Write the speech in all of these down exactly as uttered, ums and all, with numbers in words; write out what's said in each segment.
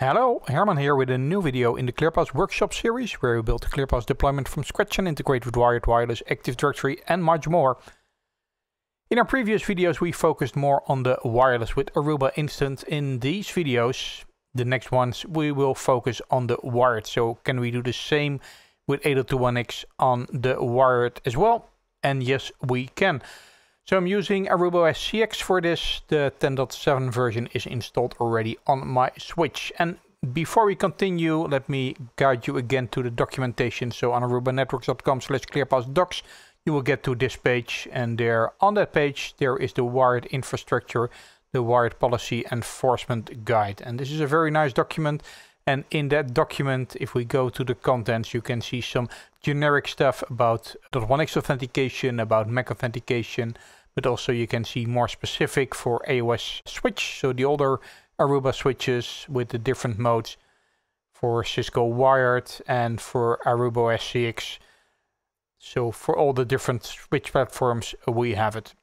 Hello, Herman here with a new video in the ClearPass workshop series where we build the ClearPass deployment from scratch and integrate with wired, wireless, Active Directory and much more. In our previous videos we focused more on the wireless with Aruba Instant. In these videos, the next ones, we will focus on the wired. So can we do the same with eight oh two dot one X on the wired as well? And yes, we can. So I'm using Aruba A O S C X for this. The ten point seven version is installed already on my switch. And before we continue, let me guide you again to the documentation. So on arubanetworks dot com slash clearpass docs, you will get to this page. And there on that page, there is the wired infrastructure, the wired policy enforcement guide. And this is a very nice document. And in that document, if we go to the contents, you can see some generic stuff about one X authentication, about M A C authentication, but also you can see more specific for A O S switch. So the older Aruba switches with the different modes for Cisco wired and for Aruba A O S C X. So for all the different switch platforms, we have it.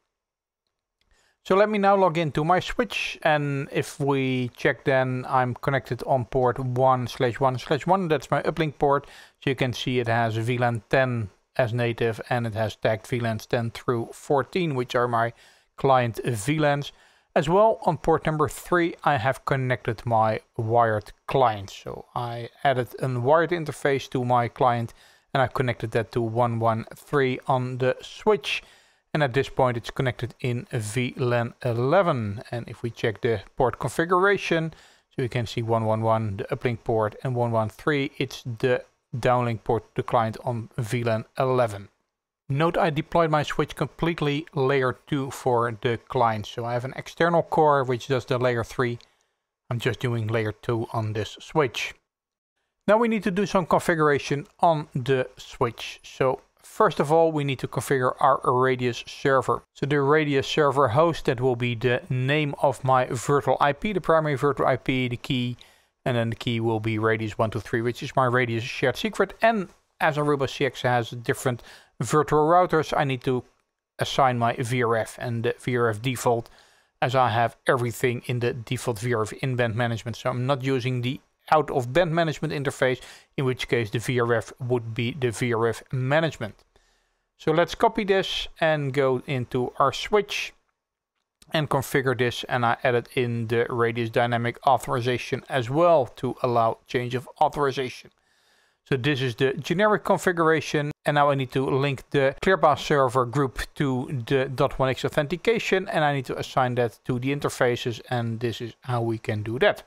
So let me now log into my switch, and if we check, then I'm connected on port one slash one slash one. That's my uplink port. So you can see it has V LAN ten as native and it has tagged V LANs ten through fourteen, which are my client V LANs. As well, on port number three, I have connected my wired client. So I added a wired interface to my client and I connected that to one one three on the switch. And at this point, it's connected in V LAN eleven. And if we check the port configuration, so you can see one one one, the uplink port, and one one three, it's the downlink port to the client on V LAN eleven. Note I deployed my switch completely layer two for the client. So I have an external core which does the layer three. I'm just doing layer two on this switch. Now we need to do some configuration on the switch. So first of all, we need to configure our radius server. So the radius server host, that will be the name of my virtual I P, the primary virtual I P, the key, and then the key will be radius one two three, which is my radius shared secret. And as Aruba C X has different virtual routers, I need to assign my V R F and the V R F default, as I have everything in the default V R F in-band management. So I'm not using the out-of-band management interface, in which case the V R F would be the V R F management. So let's copy this and go into our switch and configure this, and I added in the radius dynamic authorization as well to allow change of authorization. So this is the generic configuration, and now I need to link the ClearPass server group to the .one X authentication, and I need to assign that to the interfaces, and this is how we can do that.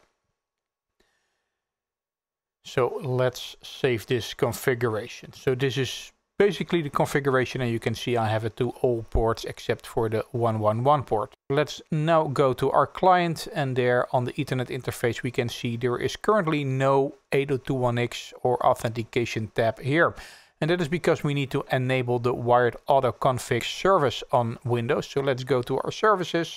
So let's save this configuration. So this is basically the configuration, and you can see I have it to all ports except for the one one one port. Let's now go to our client, and there on the Ethernet interface we can see there is currently no eight oh two dot one X or authentication tab here. And that is because we need to enable the wired auto config service on Windows. So let's go to our services.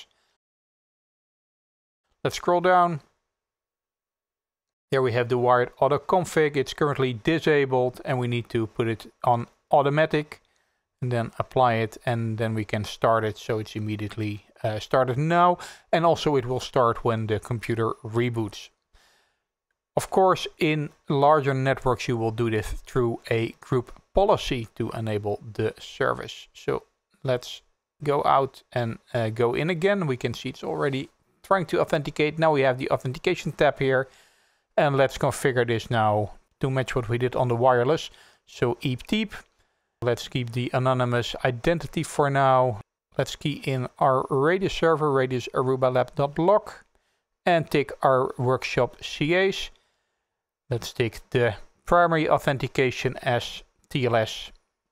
Let's scroll down. There we have the wired auto config. It's currently disabled and we need to put it on automatic and then apply it, and then we can start it. So it's immediately uh, started now, and also it will start when the computer reboots. Of course, in larger networks you will do this through a group policy to enable the service. So let's go out and uh, go in again. We can see it's already trying to authenticate. Now we have the authentication tab here. And let's configure this now to match what we did on the wireless. So E P T E P. Let's keep the anonymous identity for now. Let's key in our radius server, radius arubalab.log, and take our workshop C As. Let's take the primary authentication as T L S.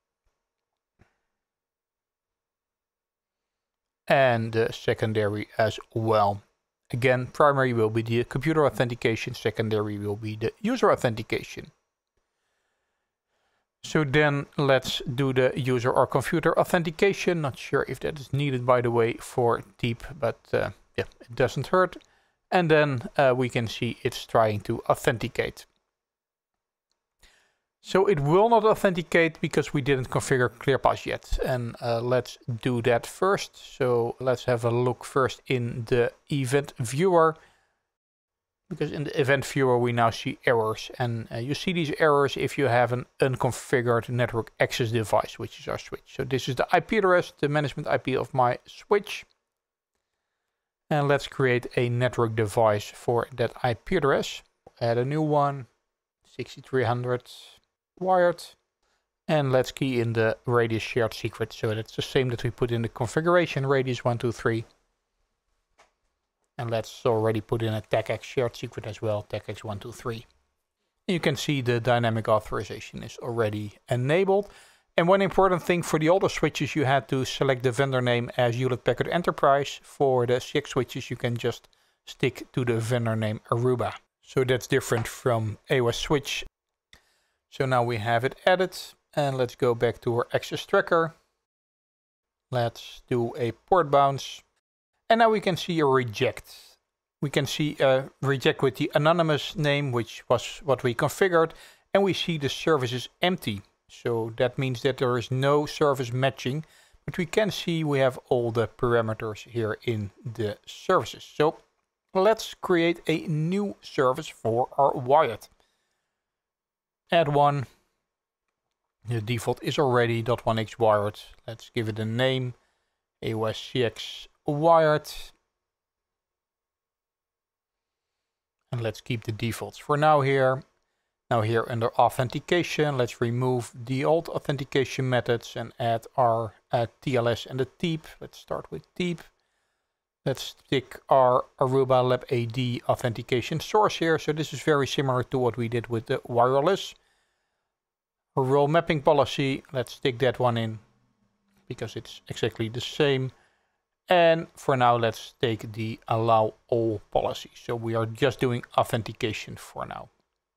And the secondary as well. Again, primary will be the computer authentication, secondary will be the user authentication. So then let's do the user or computer authentication. Not sure if that is needed, by the way, for T E P, but uh, yeah, it doesn't hurt. And then uh, we can see it's trying to authenticate. So it will not authenticate because we didn't configure ClearPass yet. And uh, let's do that first. So let's have a look first in the event viewer. because in the event viewer we now see errors, and uh, you see these errors if you have an unconfigured network access device, which is our switch. So this is the I P address, the management I P of my switch. And let's create a network device for that I P address. Add a new one, sixty-three hundred wired. And let's key in the radius shared secret. So that's the same that we put in the configuration, radius one two three. And let's already put in a TAGX shared secret as well, TAGX one two three. You can see the dynamic authorization is already enabled. And one important thing, for the older switches you had to select the vendor name as Hewlett Packard Enterprise. For the C X switches you can just stick to the vendor name Aruba. So that's different from A O S switch. So now we have it added, and let's go back to our access tracker. Let's do a port bounce. And now we can see a reject. We can see a reject with the anonymous name, which was what we configured, and we see the service is empty. So that means that there is no service matching, but we can see we have all the parameters here in the services. So let's create a new service for our wired. Add one. The default is already dot one x wired. Let's give it a name, A O S C X wired. And let's keep the defaults for now here. Now here under authentication, let's remove the old authentication methods and add our uh, T L S and the T E P. Let's start with T E P. Let's stick our Aruba Lab A D authentication source here. So this is very similar to what we did with the wireless. A role mapping policy, let's stick that one in because it's exactly the same. And for now, let's take the allow all policy. So we are just doing authentication for now.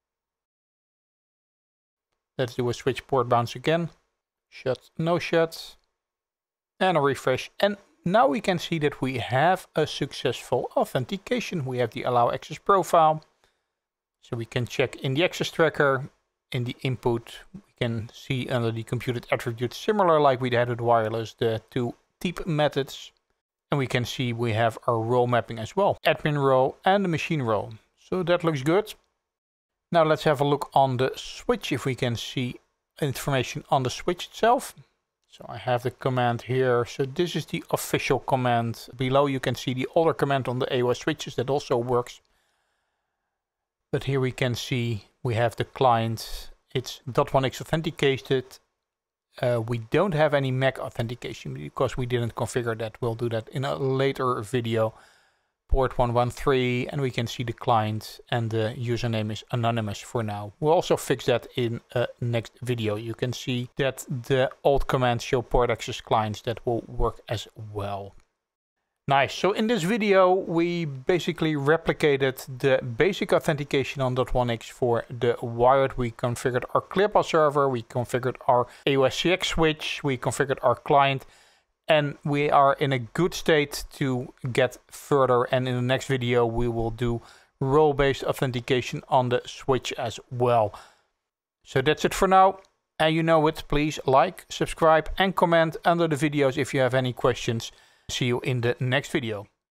Let's do a switch port bounce again. Shut, no shut. And a refresh. And now we can see that we have a successful authentication. We have the allow access profile. So we can check in the access tracker, in the input. We can see under the computed attributes, similar like we had with wireless, the two T E P methods. And we can see we have our role mapping as well. Admin role and the machine role. So that looks good. Now let's have a look on the switch if we can see information on the switch itself. So I have the command here. So this is the official command. Below you can see the older command on the A O S switches that also works. But here we can see we have the client. It's dot one x authenticated. Uh, we don't have any M A C authentication because we didn't configure that. We'll do that in a later video. Port one one three, and we can see the client and the username is anonymous for now. We'll also fix that in a next video. You can see that the old commands show port access clients that will work as well. Nice. So in this video, we basically replicated the basic authentication on dot one x for the wired. We configured our ClearPass server. We configured our A O S C X switch. We configured our client. And we are in a good state to get further. And in the next video, we will do role-based authentication on the switch as well. So that's it for now. And you know it, please like, subscribe and comment under the videos if you have any questions. See you in the next video.